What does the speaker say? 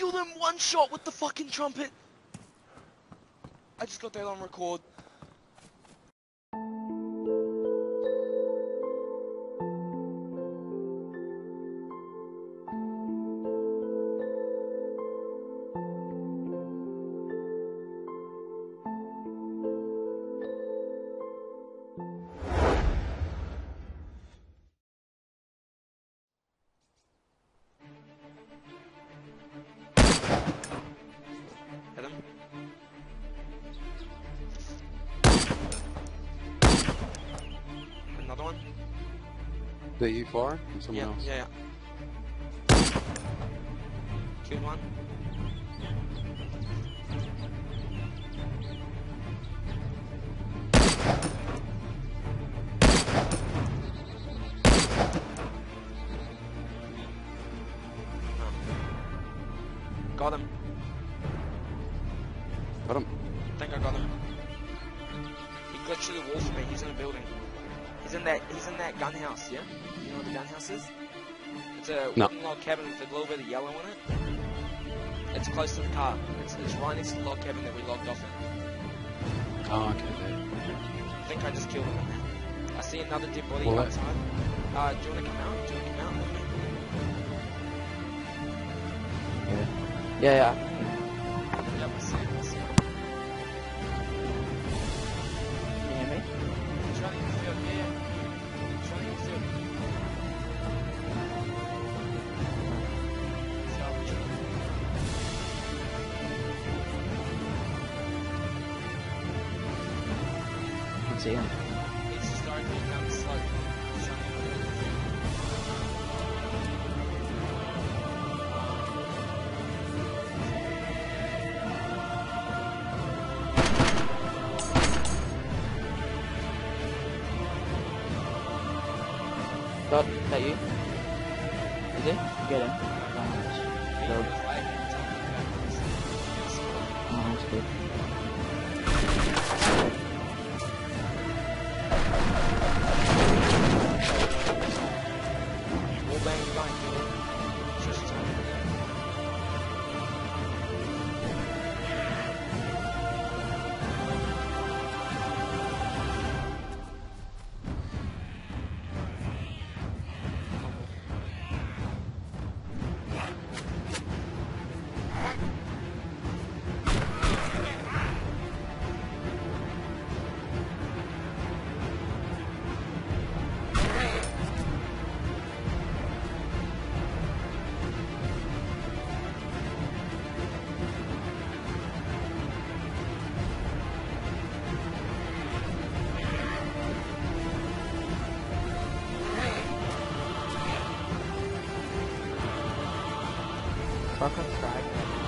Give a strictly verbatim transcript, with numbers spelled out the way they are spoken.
killed him one shot with the fucking trumpet. I just got that on record. Hit him. Another one. That you fire? Or someone Yeah, else? yeah, yeah. Killed one. Got him. Got him. I think I got him. He glitched through the wall for me. He's in a building. He's in that. He's in that gun house. Yeah. You know what the gun house is? It's a No. wooden log cabin with a little bit of yellow in it. It's close to the car. It's, it's right next to the log cabin that we logged off in. Oh, okay, there. I think I just killed him in there. I see another dead body Well, that- outside. Uh, do you want to come out? Do you want to come out with me? Yeah, yeah. Yep, I see him. I see him. Can you hear me? He's running in the field. Yeah, yeah. He's running in the field. Salvage. I can see him. He's just directly down the slope. He's running in the field. Got, is that you? Is it? Get him. Nice. He Go. was like, it's on the back. Oh, that's good. Wall bang behind you. Just time to go. Fuck on strike.